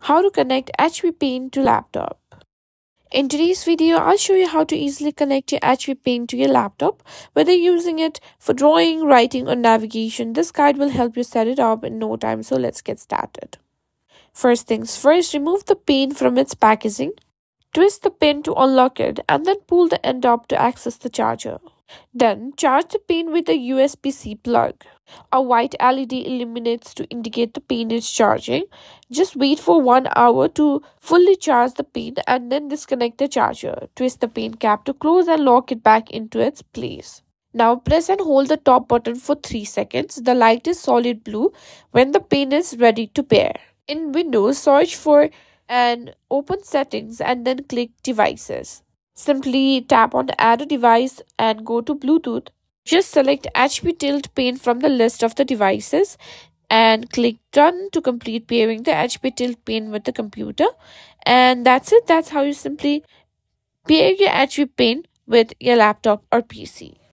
How to connect HP Paint to laptop. In today's video, I'll show you how to easily connect your HP Paint to your laptop, whether you're using it for drawing, writing, or navigation. This guide will help you set it up in no time, so let's get started. First things first, remove the Paint from its packaging. Twist the pin to unlock it and then pull the end up to access the charger. Then, charge the Paint with a USB-C plug. A white LED illuminates to indicate the Paint is charging. Just wait for 1 hour to fully charge the Paint and then disconnect the charger. Twist the Paint cap to close and lock it back into its place. Now press and hold the top button for 3 seconds. The light is solid blue when the Paint is ready to pair. In Windows, search for and open settings and then click devices. Simply tap on add a device and go to Bluetooth. Just select HP Tilt Paint from the list of the devices and click done to complete pairing the HP Tilt Paint with the computer. And that's it. That's how you simply pair your HP Paint with your laptop or PC.